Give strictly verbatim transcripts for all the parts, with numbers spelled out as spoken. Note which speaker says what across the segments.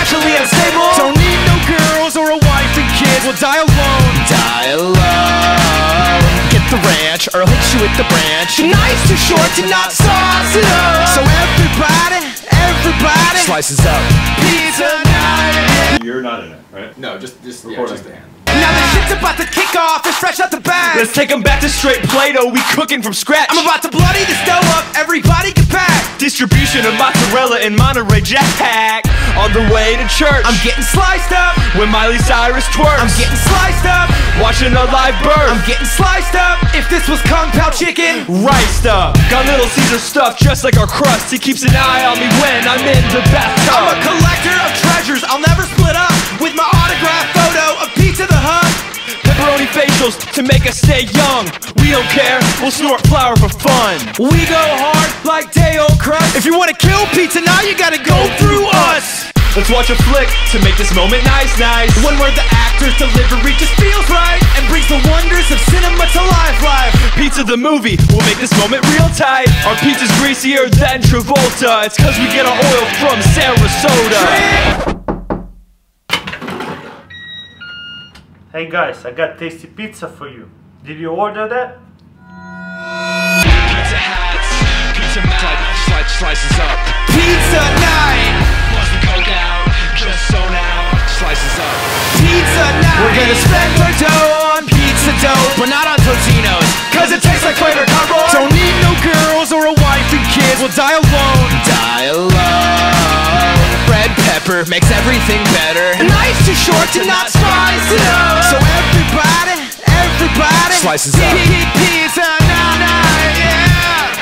Speaker 1: financially unstable. Don't need no girls or a wife and kids. We'll die alone. Die alone. Get the ranch or I'll hit you with the branch. Tonight's too short to not sauce it up. So everybody, everybody slices up pizza night.
Speaker 2: You're not in it, right?
Speaker 3: No, just just yeah,
Speaker 2: Recording.
Speaker 3: just a hand.
Speaker 1: Now the shit's about to kick off, it's fresh out the bag. Let's take them back to straight Play-Doh, we cooking from scratch. I'm about to bloody the stove up, everybody get pack. Distribution of mozzarella in Monterey Jack. On the way to church, I'm getting sliced up. When Miley Cyrus twerks, I'm getting sliced up. Watching a live birth, I'm getting sliced up. If this was Kung Pao chicken, riced up. Got Little Caesar stuff just like our crust. He keeps an eye on me when I'm in the bathtub. I'm a collector of treasures, I'll never split up. With my autograph photo of Pizza the Hut. Pepperoni facials to make us stay young. We don't care, we'll snort flour for fun. We go hard like day-old crust. If you wanna kill pizza now, you gotta go through us. Let's watch a flick to make this moment nice, nice. One where the actor's delivery just feels right and brings the wonders of cinema to life, life. Pizza the movie will make this moment real tight. Our pizza's greasier than Travolta. It's cause we get our oil from Sarasota. Drink.
Speaker 4: Hey guys, I got tasty pizza for you. Did you order that?
Speaker 1: Pizza hats, pizza mat, slice, slices up. Pizza night! Plus the coke out, just so now, slices up. Pizza night! We're gonna spend our dough on pizza dough, but not on Totino's, cause it tastes like flavor combo. Don't need no girls or a wife and kids, we'll die alone. Die alone. Red pepper makes everything better. A life's too short to not spice it up. So everybody, everybody slices up pizza night, yeah.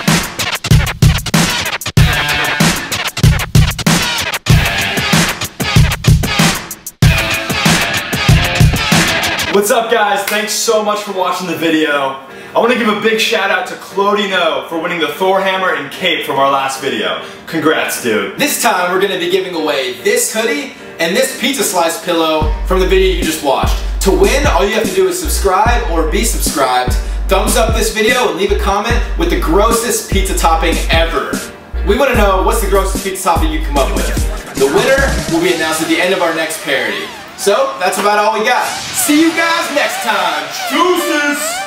Speaker 2: What's up guys? Thanks so much for watching the video. I want to give a big shout out to Claudino for winning the Thor hammer and cape from our last video. Congrats, dude.
Speaker 3: This time we're going to be giving away this hoodie and this pizza slice pillow from the video you just watched. To win, all you have to do is subscribe or be subscribed, thumbs up this video, and leave a comment with the grossest pizza topping ever. We want to know what's the grossest pizza topping you come up with. The winner will be announced at the end of our next parody. So, that's about all we got. See you guys next time. Deuces!